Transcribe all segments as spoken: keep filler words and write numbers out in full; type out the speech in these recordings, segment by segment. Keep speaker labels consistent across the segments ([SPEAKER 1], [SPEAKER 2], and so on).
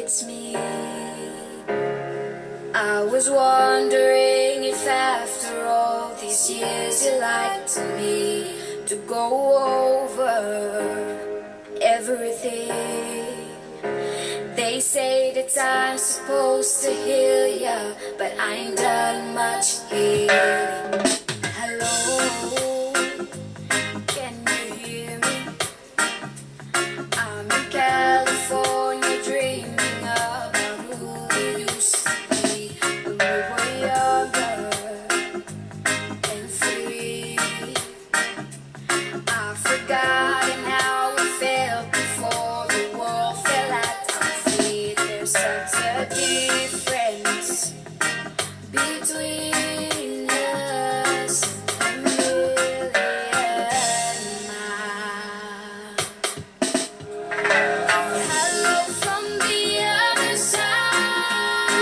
[SPEAKER 1] it's me. I was wondering if after all these years you'd like to me to go over everything. They say that time's supposed to heal ya, but I ain't done much healing. Hello, can you hear me? I'm in California dreaming about who we used to be when we were younger and free. I've forgotten how it felt before the world fell at our feet. There's such a difference between us and a million miles. Hello from the other side.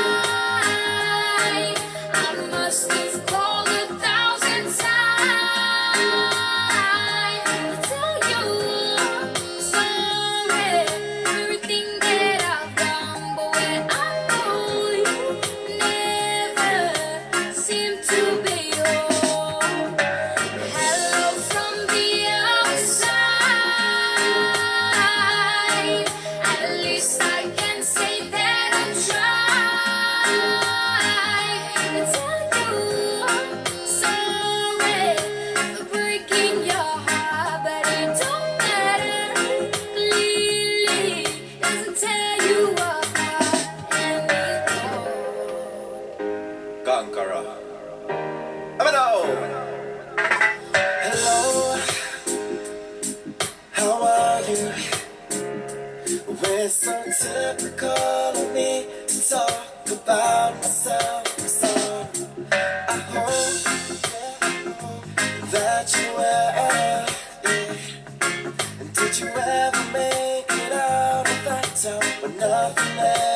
[SPEAKER 1] I must have called a thousand times to tell you I'm sorry for everything that I've done, but when I know you never seem to be home. Hello from the other side. At least I can say that I tried to tell you I'm sorry for breaking your heart, but it don't matter. Clearly doesn't tear you apart anymore.
[SPEAKER 2] Conqueror. Hello. Hello. How are you? Well, it's so typical of me to talk about myself. I'm sorry. I hope that you were. Yeah. And did you ever make it out of that town where nothing else?